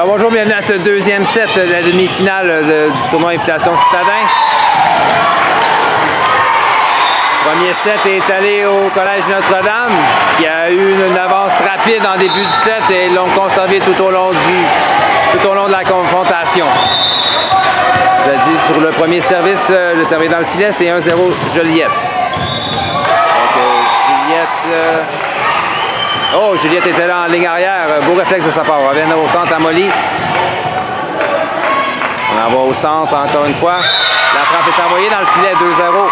Alors bonjour, bienvenue à ce deuxième set de la demi-finale du tournoi Invitation Citadin. Le premier set est allé au Collège Notre-Dame, qui a eu une avance rapide en début de set et l'ont conservé tout au long de la confrontation. C'est-à-dire sur le premier service, le terminé dans le filet, c'est 1-0 Joliette. Donc Juliette était là en ligne arrière. Beau réflexe de sa part. On revient au centre à Molly. On envoie au centre encore une fois. La frappe est envoyée dans le filet 2-0.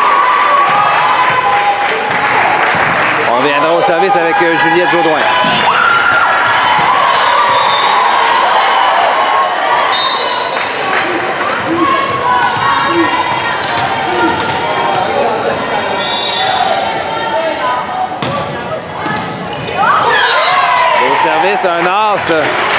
On reviendra au service avec Juliette Jodoin. C'est un as.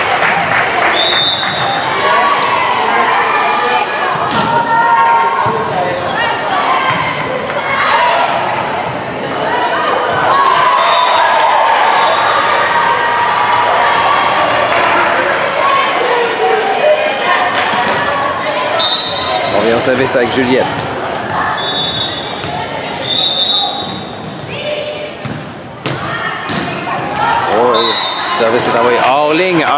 On vient au service avec Juliette. Le service est envoyé hors ligne, 1-3.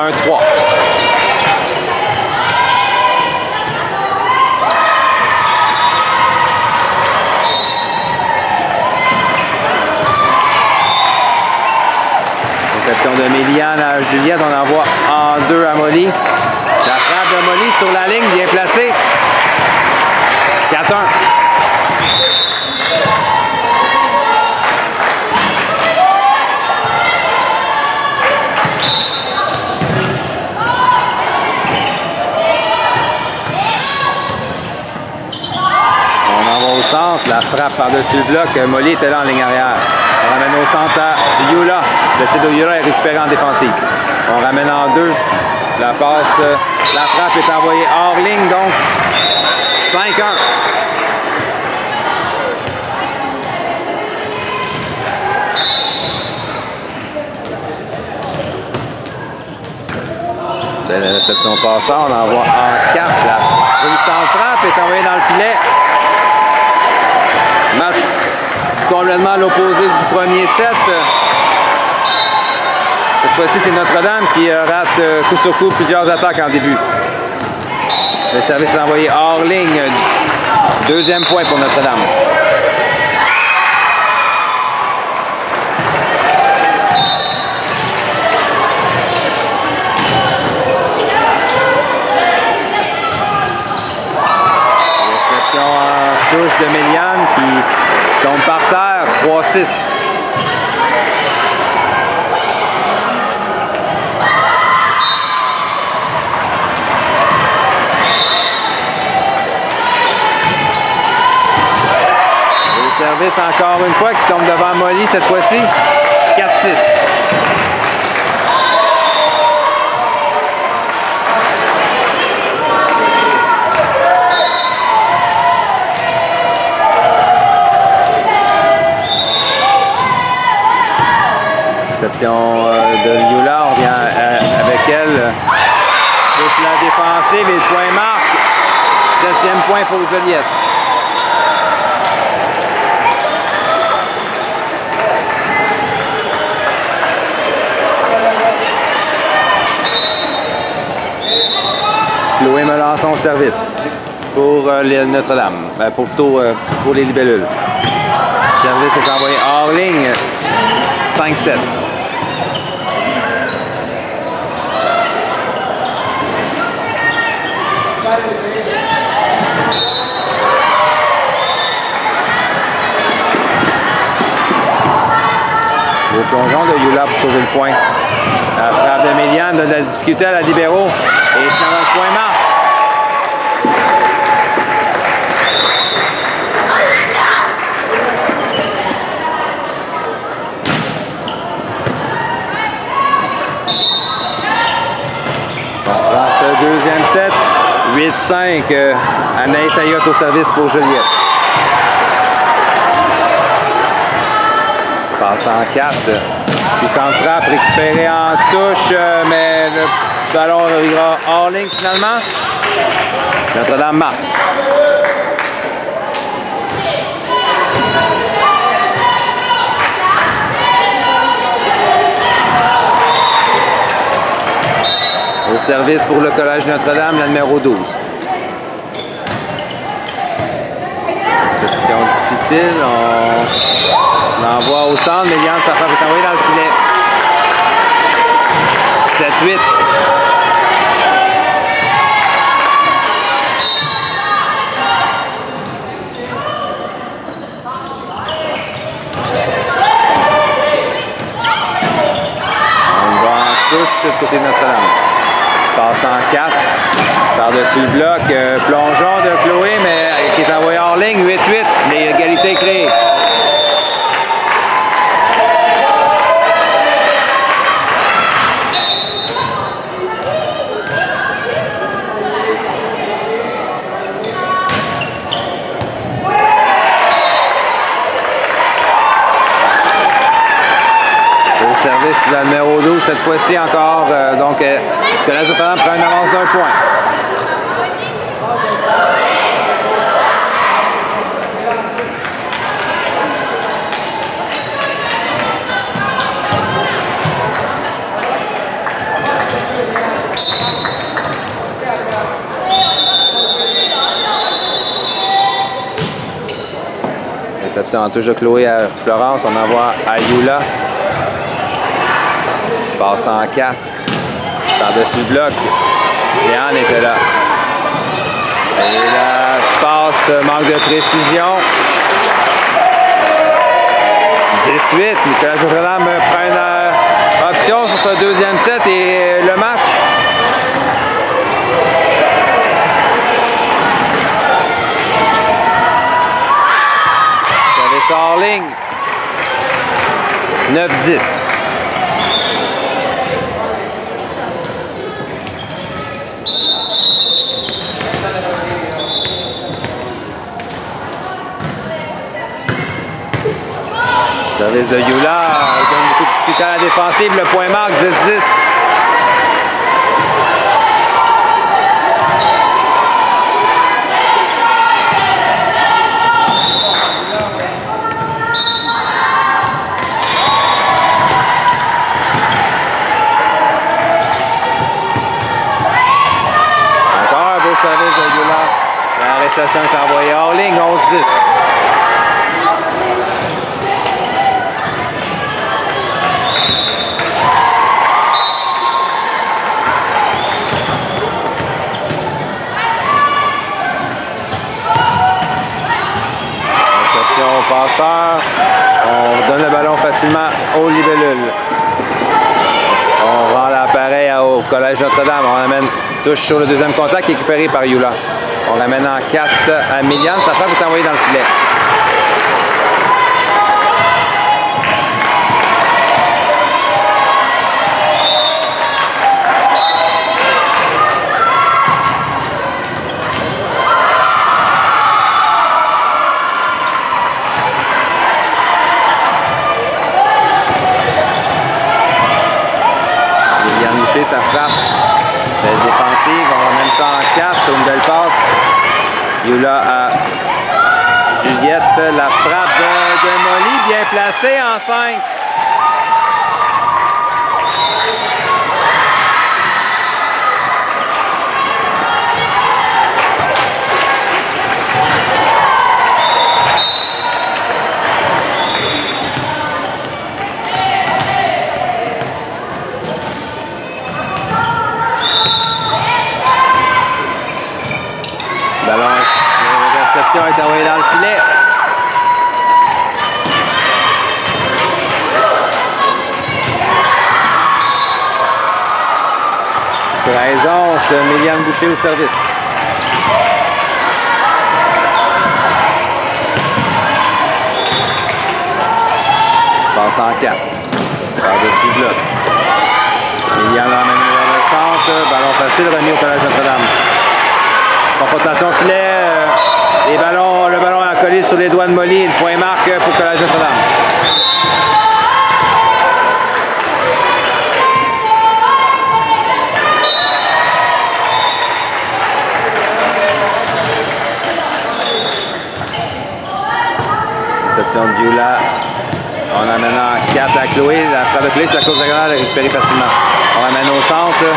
Réception de Méliane à Juliette, on envoie en 2 à Molly. La frappe de Molly sur la ligne, bien placée. 4-1. Centre, la frappe par-dessus le bloc. Molly était là en ligne arrière. On ramène au centre à Yula. Le tir de Yula est récupéré en défensive. On ramène en 2. La passe, la frappe est envoyée hors ligne, donc 5-1. Belle réception passante, on envoie en 4. La puissante frappe est envoyée dans le filet. Match complètement à l'opposé du premier set. Cette fois-ci, c'est Notre-Dame qui rate coup sur coup plusieurs attaques en début. Le service est envoyé hors ligne. Deuxième point pour Notre-Dame. Réception en touche de Méliane qui tombe par terre, 3-6. Le service encore une fois qui tombe devant Molly cette fois-ci, 4-6. Réception de Yula, on vient avec elle. Touche la défensive et le point marque. 7e point pour Joliette. Chloé Melançon au service pour Notre-Dame, plutôt pour les libellules. Le service est envoyé hors ligne, 5-7. Au plongeon de Yula pour trouver le point. La frappe de Méliane donne de la difficulté à la libéro. Et finalement le point marque. On prend ce deuxième set. 8-5. Anaïs Ayotte au service pour Juliette. Passe en 4. Puissante frappe récupérée en touche, mais Le ballon reviendra hors ligne finalement. Notre-Dame marque. Au service pour le Collège Notre-Dame, la numéro 12. Position difficile. On l'envoie au centre, mais Liane, sa frappe est envoyée dans le filet. 7-8. On va en touche du côté de Notre-Dame. Passe en 4. Par-dessus le bloc. Plongeon de Chloé, mais qui est envoyé hors ligne. 8-8. L'égalité créée. Service de la numéro 12, cette fois-ci encore. Donc, Collège Notre-Dame prend une avance d'un point. Réception en touche de Chloé à Florence. On envoie à Yula. Passe en 4. Par-dessus le bloc. Liane était là. Et la passe manque de précision. 18. Nicolas Notre-Dame prend une option sur ce deuxième set et le match. Service hors ligne. 9-10. Service de Yula, il donne beaucoup de difficulté à la défensive, le point marque 10-10. Encore un beau service de Yula. La réception est envoyée hors ligne, 11-10. Passeur, on donne le ballon facilement au libellule. On rend l'appareil au Collège Notre-Dame. On amène touche sur le deuxième contact récupéré par Yula. On l'amène en 4 à Miliane. Sa frappe est envoyée dans le filet. Sa frappe défensive, on ramène ça en 4, une belle passe. Yula à Juliette, la frappe de Molly, bien placée en 5. La réception est envoyée dans le filet. Miliane Boucher au service. Passe en 4. Par-dessus le bloc. Miliane l'emmène vers le centre. Ballon facile remis au Collège Notre-Dame. Confrontation filet. Le ballon a collé sur les doigts de Molly. Une point marque pour Collège Notre-Dame. Réception de Yula. On amène en 4 à Chloé. La frappe de Chloé sur la course diagonale est récupérée facilement. On amène au centre.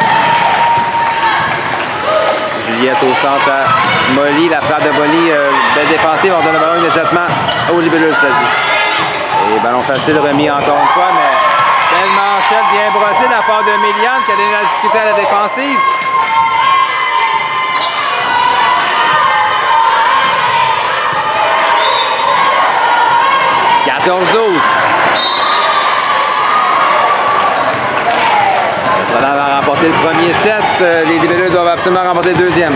Juliette au centre à Molly. La frappe de Molly, belle défensive. On donne le ballon immédiatement au libellule, ça dit. Et ballon facile remis encore une fois, mais belle manchette bien brossée de la part de Méliane qui a donné la difficulté à la défensive. Notre-Dame va remporter le premier set. Les libelleux doivent absolument remporter le deuxième.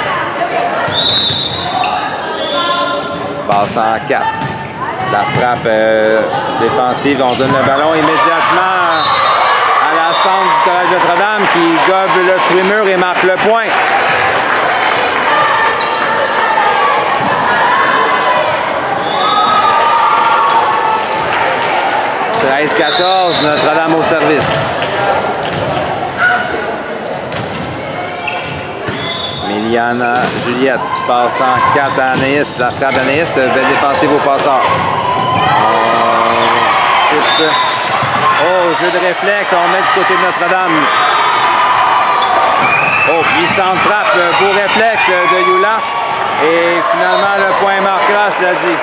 Passe en 4. La frappe défensive. On donne le ballon immédiatement à la centre du Collège Notre-Dame qui gobe le fruit mûr et marque le point. « 13-14, Notre-Dame au service. Méliane, Juliette passe en 4 à Anaïs. La frappe d'Anaïs, belle défensive au passeur. Oh, jeu de réflexe, on met du côté de Notre-Dame. Oh, puissante frappe, beau réflexe de Yula. Et finalement, le point marquera, cela dit.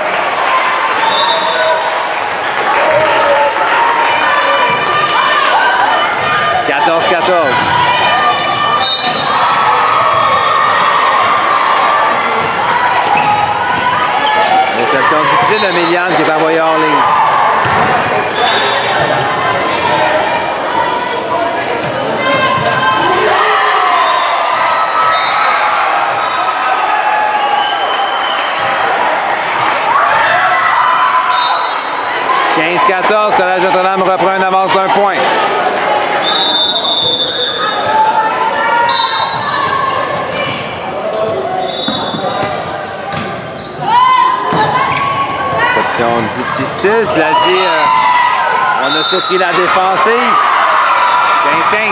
Réception difficile de Méliane qui est envoyée hors ligne. « 15-14, Collège Notre-Dame reprend une avance d'un point. Difficile, cela dit, on a surpris la défensive. 15-15.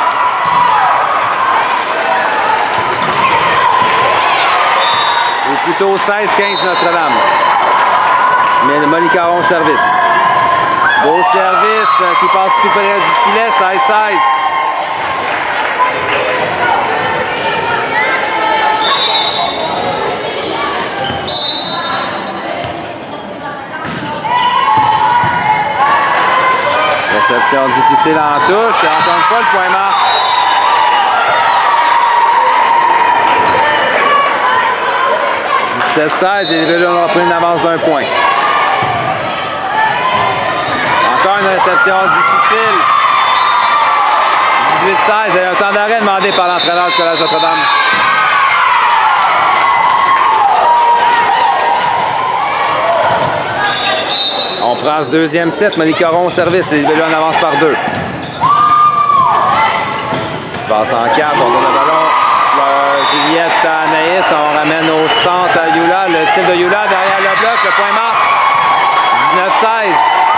Ou plutôt 16-15 Notre-Dame. Mais le Molly Caron service. Beau service qui passe tout près du filet, 16-16. Réception difficile en touche. Et encore une fois, le point marque. « 17-16 et les Libelleux ont pris une avance d'un point. Encore une réception difficile. 18-16 et un temps d'arrêt demandé par l'entraîneur du Collège Notre-Dame. On prend ce deuxième set. Molly Caron au service. Les Libelleux en avance par 2. Passe en 4. On donne le ballon. Juliette à Anaïs. On ramène au centre à Yula. Le tir de Yula derrière le bloc. Le point marque. 19-16.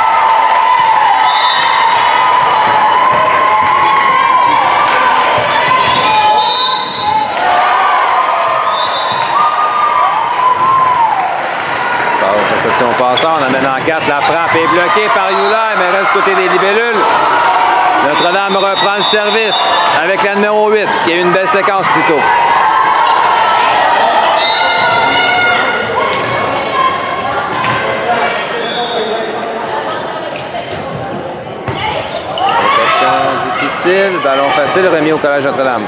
Réception passant, on amène en 4, la frappe est bloquée par Yula, mais reste du côté des libellules. Notre-Dame reprend le service avec la numéro 8, qui a eu une belle séquence plus tôt. Réception difficile, ballon facile remis au Collège Notre-Dame.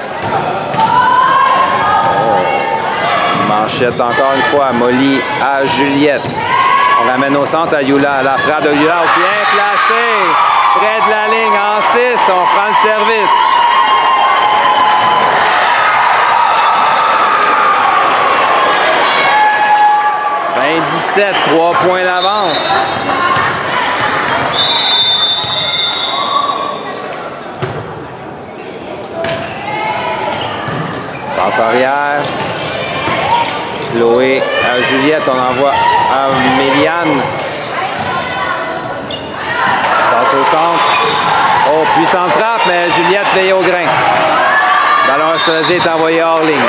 Oh. Manchette encore une fois, Molly à Juliette. On ramène au centre à Yula. La frappe de Yula bien placée. Près de la ligne en 6. On prend le service. « 27, 3 points d'avance. Passe arrière. Chloé à Juliette, on envoie à Méliane. Passe au centre. Oh, puissante frappe, mais Juliette veille au grain. Ballon extradé est envoyé hors ligne.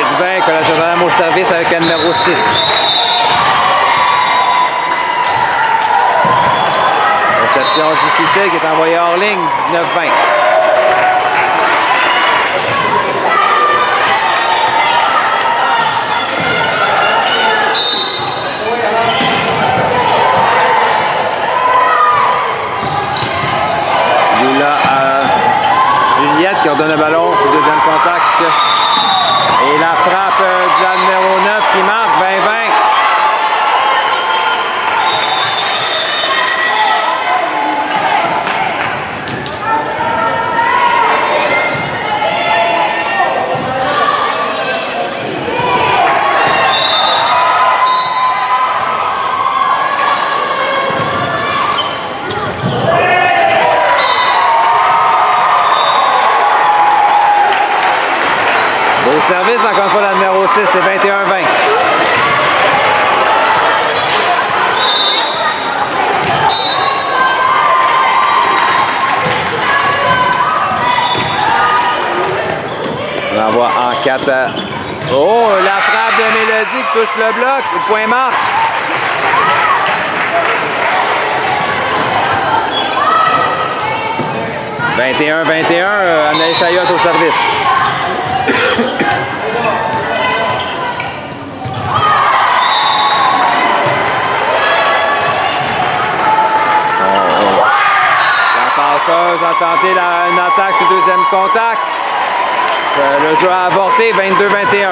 28-20, Collège Notre-Dame au service avec le numéro 6. Réception difficile qui est envoyée hors ligne, 19-20. Qui ordonne le ballon, c'est le deuxième contact. Et la frappe de la numéro 9 qui marque, 20-20. Au service, encore une fois, la numéro 6, c'est 21-20. On envoie en 4 à... Oh, la frappe de Mélodie qui touche le bloc. Le point marque. « 21-21, Anaïs Ayotte au service. La passeuse a tenté une attaque sur deuxième contact. Le jeu a avorté, 22-21.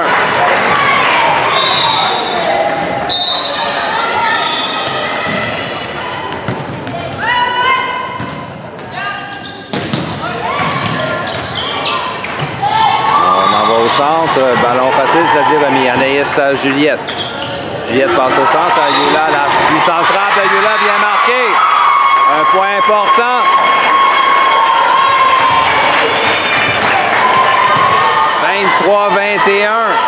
Au centre, ballon facile, c'est-à-dire remis. Anaïs Juliette. Juliette passe au centre. Yula, la puissante frappe de Yula vient marquer. Un point important. « 23-21. »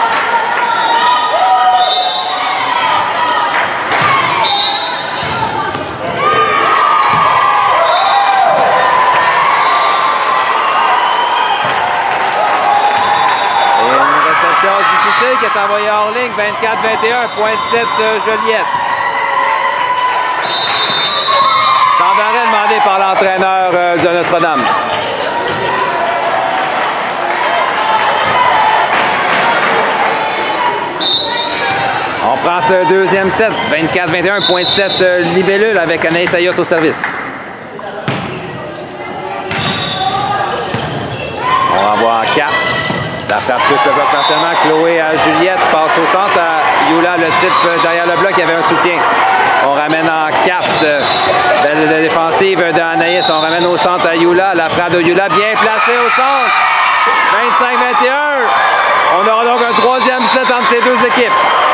difficile qui est envoyé hors ligne, 24-21, point de 7 Joliette. Temps d'arrêt demandé par l'entraîneur de Notre-Dame. On prend ce deuxième set, 24-21, point de 7 libellule avec Anaïs Ayotte au service. On envoie en 4. La frappe touche le bloc partiellement. Chloé à Juliette passe au centre à Yula, le type derrière le bloc, il y avait un soutien. On ramène en 4. Belle défensive d'Anaïs. On ramène au centre à Yula. La frappe de Yula bien placée au centre. 25-21. On aura donc un troisième set entre ces deux équipes.